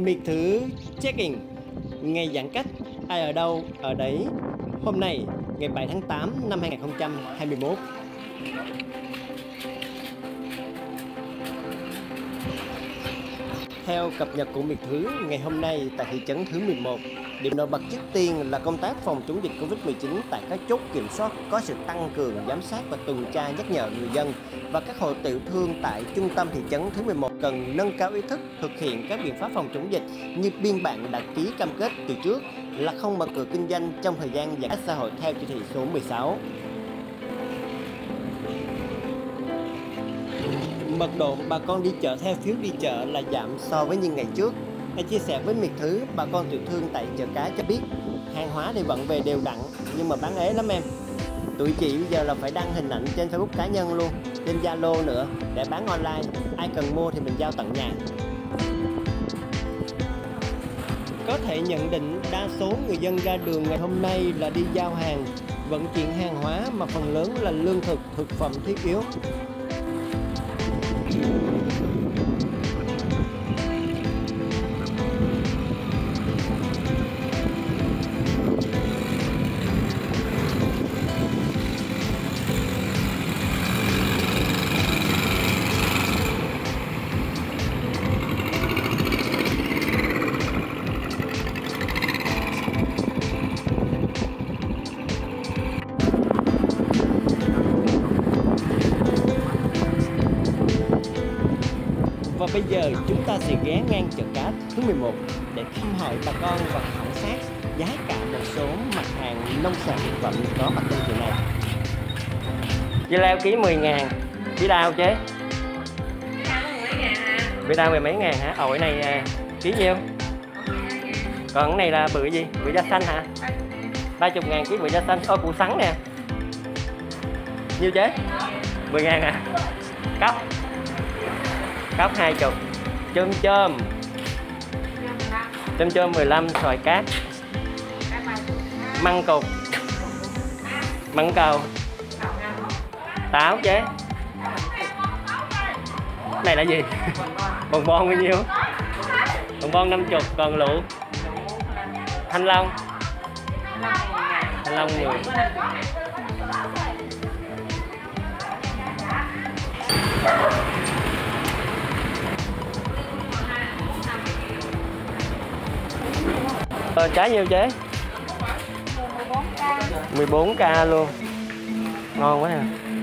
Miệt thử check-in. Ngày giãn cách, ai ở đâu ở đấy. Hôm nay, ngày 7 tháng 8 năm 2021. Theo cập nhật của Miệt thứ, ngày hôm nay tại thị trấn Thứ 11, điểm nổi bật trước tiên là công tác phòng chống dịch Covid-19 tại các chốt kiểm soát có sự tăng cường giám sát và tuần tra nhắc nhở người dân và các hộ tiểu thương tại trung tâm thị trấn Thứ 11 cần nâng cao ý thức thực hiện các biện pháp phòng chống dịch như biên bản đã ký cam kết từ trước là không mở cửa kinh doanh trong thời gian giãn cách xã hội theo chỉ thị số 16. Mật độ bà con đi chợ theo phiếu đi chợ là giảm so với những ngày trước. Hãy chia sẻ với Miệt thứ, bà con tiểu thương tại chợ cá cho biết hàng hóa thì vẫn về đều đặn nhưng mà bán ế lắm em. Tụi chị bây giờ là phải đăng hình ảnh trên Facebook cá nhân luôn, trên Zalo nữa để bán online. Ai cần mua thì mình giao tận nhà. Có thể nhận định đa số người dân ra đường ngày hôm nay là đi giao hàng, vận chuyển hàng hóa mà phần lớn là lương thực, thực phẩm thiết yếu. Và bây giờ chúng ta sẽ ghé ngang chợ cá Thứ 11 để thăm hỏi bà con và khảo sát giá cả một số mặt hàng nông sản thực phẩm có mặt trên chợ này. Dưa leo ký 10.000, bí đao chế. Bí đao 10 mấy ngàn hả? Ổi này ký nhiêu? Còn cái này là bự gì? Bự da xanh hả? 30.000 ký bự da xanh. Ô củ sắn nè. Nhiêu chế? 10.000 hả? Cóc 20, chôm 15, xoài cát, măng cục, măng cầu, táo chế. Này là gì? Bòn bao nhiêu? Bòn bon 50, còn lụ thanh long 10. Trái nhiêu chế? 14k luôn. Ngon quá nè.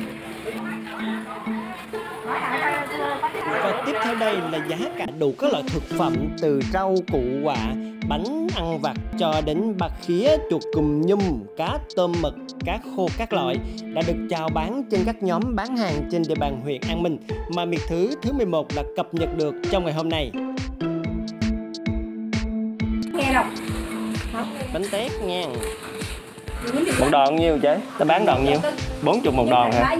Và tiếp theo đây là giá cả đủ các loại thực phẩm từ rau củ quả, bánh ăn vặt cho đến bạc khía, chuột cùm nhum, cá tôm mực, cá khô các loại đã được chào bán trên các nhóm bán hàng trên địa bàn huyện An Minh mà Miệt thứ 11 là cập nhật được trong ngày hôm nay. Nghe đâu? Bánh tét nha. Một đòn nhiêu chứ? Ta bán đòn nhiêu? 40 một đòn hả?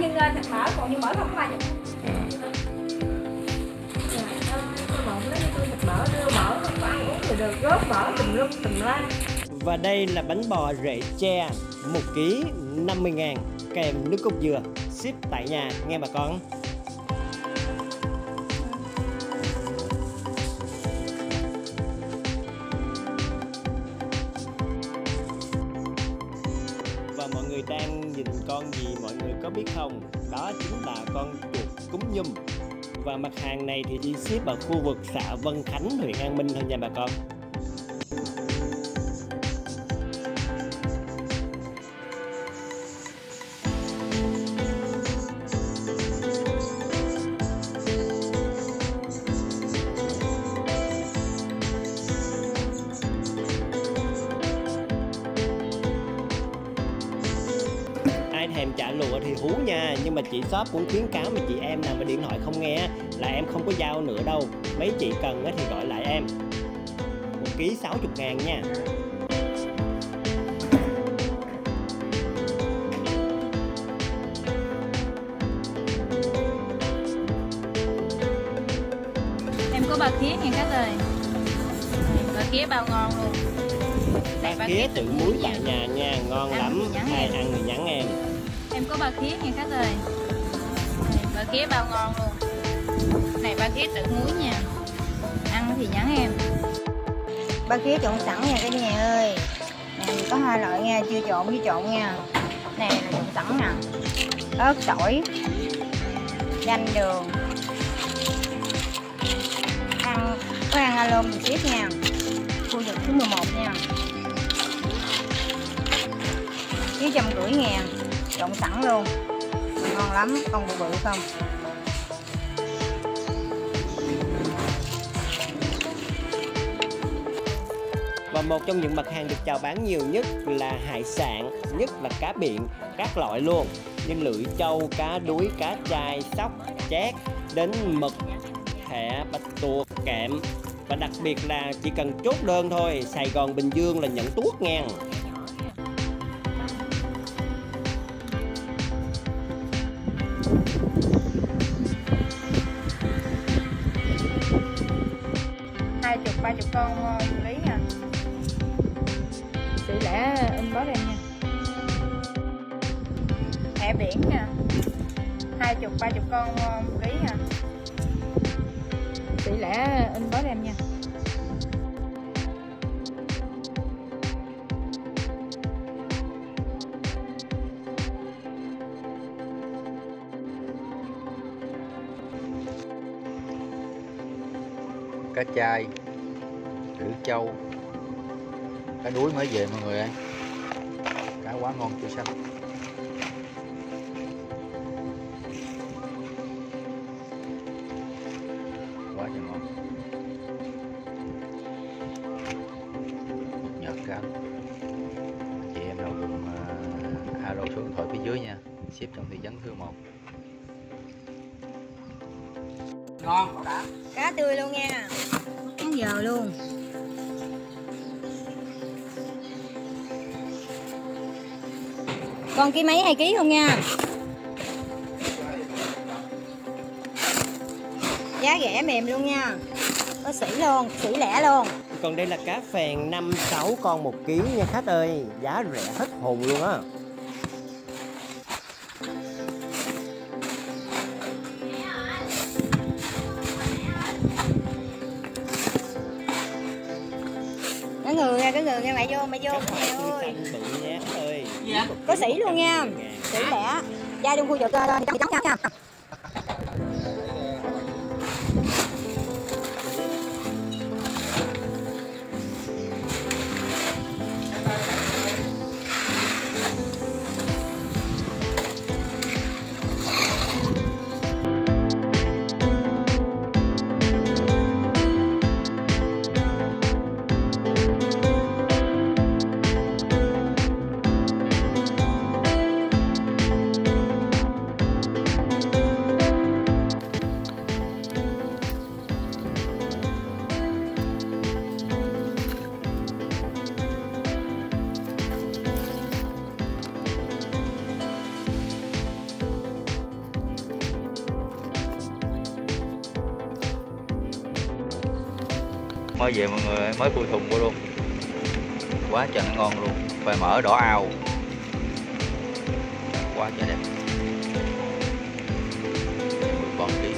Và đây là bánh bò rễ tre 1 kg 50.000 kèm nước cốt dừa, ship tại nhà nghe bà con. Và mọi người đang nhìn con gì mọi người có biết không? Đó chính là con chuột cúng nhum. Và mặt hàng này thì đi ship ở khu vực xã Vân Khánh, huyện An Minh thôi nha bà con. Thèm chả lụa thì hú nha, nhưng mà chị shop cũng khuyến cáo mà chị em nào mà điện thoại không nghe là em không có giao nữa đâu. Mấy chị cần thì gọi lại em. 1 kg 60.000 nha. Em có bạc khía nha các ơi. Bạc khía bao ngon luôn. Bạc khía tự muối tại nhà nha, ngon lắm. Ai ăn thì nhắn em. Em có bạc khía nha các ơi. Bạc khía bao ngon luôn. Này bạc khía tự muối nha. Ăn thì nhắn em. Ba khía trộn sẵn nha cả nhà ơi. Nè có hai loại nha, chưa trộn với trộn nha. Nè là trộn sẵn nè. Ớt tỏi, chanh đường. Có ăn alo một ship nha. Khu vực thứ 11 nha. Với 150.000 trộn sẵn luôn. Ngon lắm, con bự bự không. Và một trong những mặt hàng được chào bán nhiều nhất là hải sản, nhất là cá biển, các loại luôn, như lưỡi trâu, cá đuối, cá trai, sóc, chét, đến mực, thẻ, bạch tuộc, kẹm. Và đặc biệt là chỉ cần chốt đơn thôi, Sài Gòn, Bình Dương là nhận tuốt nha. Hai chục, 30 con lý nha. Sỉ lẻ inbox em nha. Thẻ biển nha. 20, 30 con lý nha. Sỉ lẻ inbox em nha. Cá chai, lưỡi trâu, cá đuối mới về mọi người ơi, cá quá ngon chưa xanh. Quá trời ngon. Nhợt cá. Chị em nào dùng alo số điện thoại phía dưới nha, ship trong thị trấn Thứ 1. Ngon, đã. Cá tươi luôn nha. Ăn giờ luôn. Con ký mấy 2 ký không nha. Giá rẻ mềm luôn nha. Có sỉ luôn, sỉ lẻ luôn. Còn đây là cá phèn 5-6 con 1 kg nha khách ơi, giá rẻ hết hồn luôn á. Cái người nha, mày vô mày ơi. Bự nha ơi. Có sỉ luôn nha, sỉ lẻ. Ra trong khu vực trống nha. Mới về mọi người, mới khui thùng vô luôn, quá trời ngon luôn. Phải mỡ đỏ ao, quá trời đẹp. 10 con ký.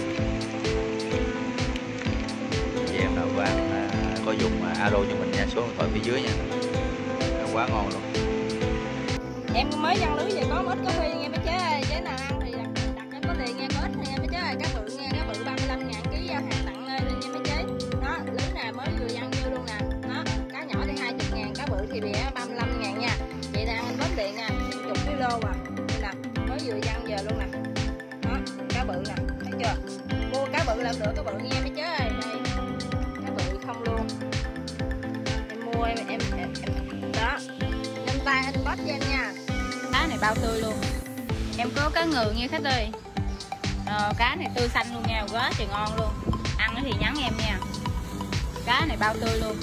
Chị em nào ăn có dùng alo cho mình nha, số điện thoại phía dưới nha. Quá ngon luôn. Em mới văng lưới về có ít có phi nghe mấy chế ơi, chế nào ăn thì đặt em có liền nghe, có ít thì nghe mấy chế ơi, cá bự nghe, cá bự 35.000 ký giao hàng tặng nơi lên nha mấy chế. Đó, lưới nè mới vừa văng vô luôn nè. Đó, cá nhỏ thì 20.000, cá bự thì 35.000 nha. Chị đang ăn bớt điện nè, 10 kg à. Đây nè, mới vừa văng giờ luôn nè. Đó, cá bự nè, thấy chưa? Mua cá bự làm được cá bự nghe mấy chế ơi. Đây, cá bự không luôn. Em mua em đó. Nhanh tay anh bớt cho em nha. Cá này bao tươi luôn. Em có cá ngừ nha khách ơi. Cá này tươi xanh luôn nha, quá trời ngon luôn. Ăn thì nhắn em nha. Cá này bao tươi luôn.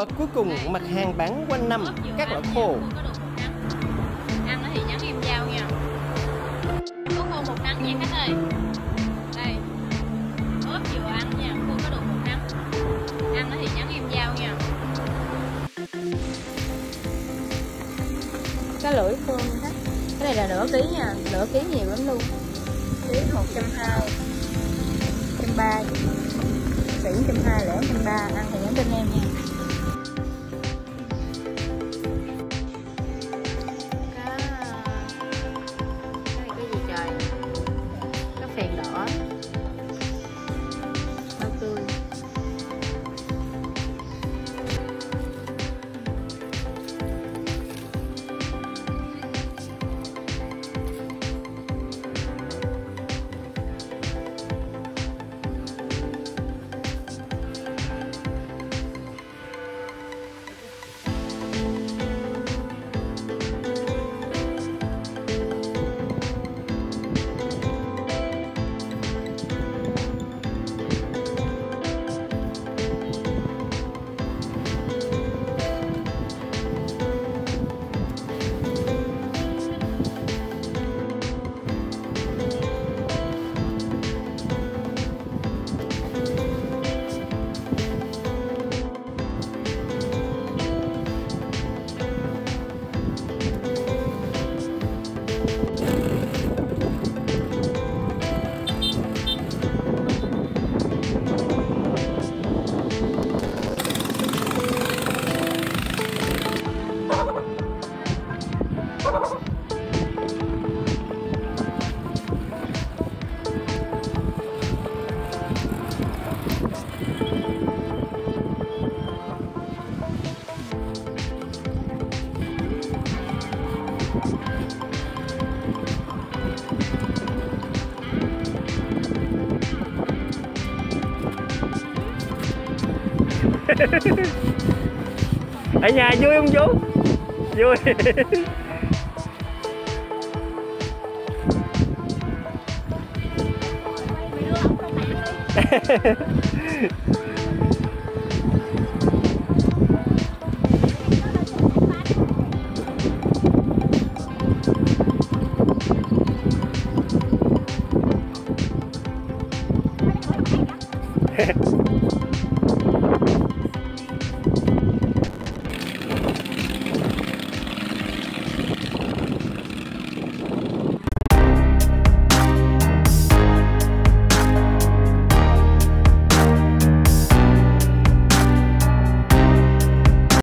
Và cuối cùng mặt hàng bán quanh năm, các loại khô. Ăn nó thì nhắn em giao nha. Có khô một nắng nha khách ơi. Đây. Ớt vừa ăn nha, khô có được một nắng. Ăn nó thì nhắn em giao nha. Cái lưỡi khô khách. Cái này là nửa ký nha, nửa ký nhiều lắm luôn. Ký 120, 130, xỉ 120, lẻ 130, ăn thì nhắn tin em nha. Cái gì trời? Cá phèn đỏ, rau tươi. Ở nhà vui không chú? Vui.